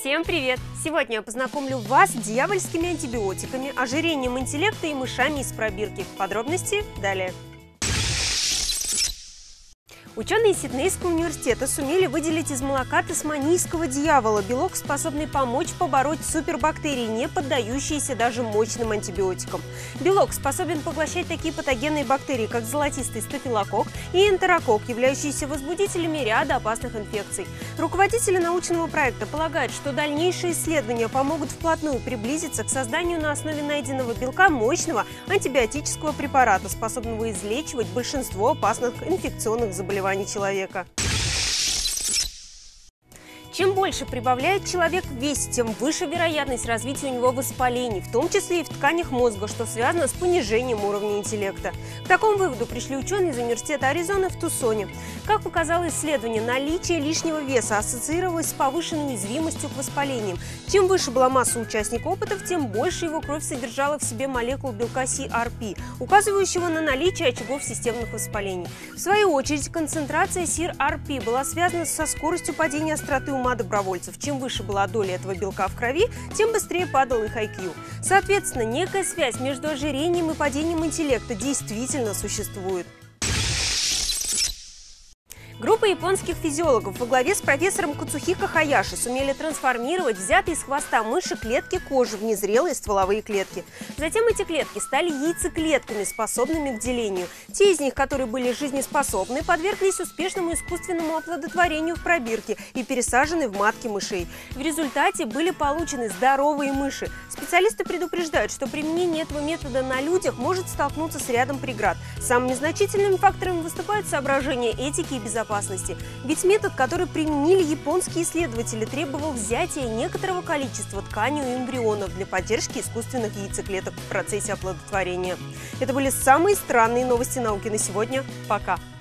Всем привет! Сегодня я познакомлю вас с дьявольскими антибиотиками, ожирением интеллекта и мышами из пробирки. Подробности далее. Ученые Сиднейского университета сумели выделить из молока тасманийского дьявола белок, способный помочь побороть супербактерии, не поддающиеся даже мощным антибиотикам. Белок способен поглощать такие патогенные бактерии, как золотистый стафилококк и энтерококк, являющиеся возбудителями ряда опасных инфекций. Руководители научного проекта полагают, что дальнейшие исследования помогут вплотную приблизиться к созданию на основе найденного белка мощного антибиотического препарата, способного излечивать большинство опасных инфекционных заболеваний человека. Чем больше прибавляет человек в весе, тем выше вероятность развития у него воспалений, в том числе и в тканях мозга, что связано с понижением уровня интеллекта. К такому выводу пришли ученые из Университета Аризоны в Тусоне. Как показало исследование, наличие лишнего веса ассоциировалось с повышенной уязвимостью к воспалениям. Чем выше была масса участника опытов, тем больше его кровь содержала в себе молекул белка CRP, указывающего на наличие очагов системных воспалений. В свою очередь, концентрация CRP была связана со скоростью падения остроты ума добровольцев. Чем выше была доля этого белка в крови, тем быстрее падал их IQ. Соответственно, некая связь между ожирением и падением интеллекта действительно существует. Группа японских физиологов во главе с профессором Кацухико Хаяши сумели трансформировать взятые из хвоста мыши клетки кожи в незрелые стволовые клетки. Затем эти клетки стали яйцеклетками, способными к делению. Те из них, которые были жизнеспособны, подверглись успешному искусственному оплодотворению в пробирке и пересажены в матки мышей. В результате были получены здоровые мыши. Специалисты предупреждают, что применение этого метода на людях может столкнуться с рядом преград. Самыми значительными факторами выступают соображения этики и безопасности. Ведь метод, который применили японские исследователи, требовал взятия некоторого количества ткани у эмбрионов для поддержки искусственных яйцеклеток в процессе оплодотворения. Это были самые странные новости науки на сегодня. Пока!